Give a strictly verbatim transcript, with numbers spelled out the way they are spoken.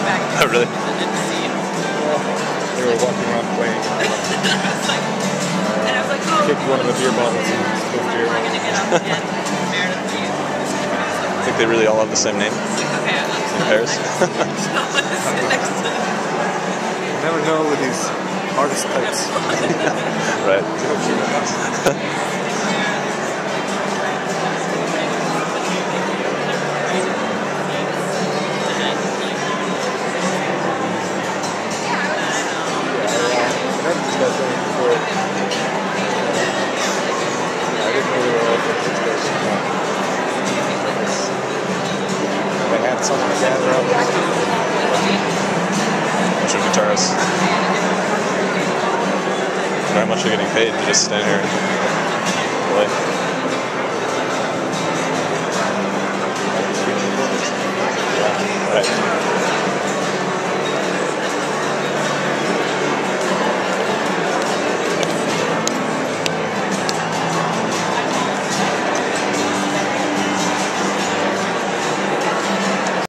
Oh, really? They were walking around playing. And I was like, oh, Kicked one of the beer bottles and spilled beer. we're gonna get up and Meredith Hughes. I think they really all have the same name. Okay, I'm In Paris. You never know with these artist types. Right. They had someone to gather up. Bunch of guitarists. Not much are getting paid to just stand here and play.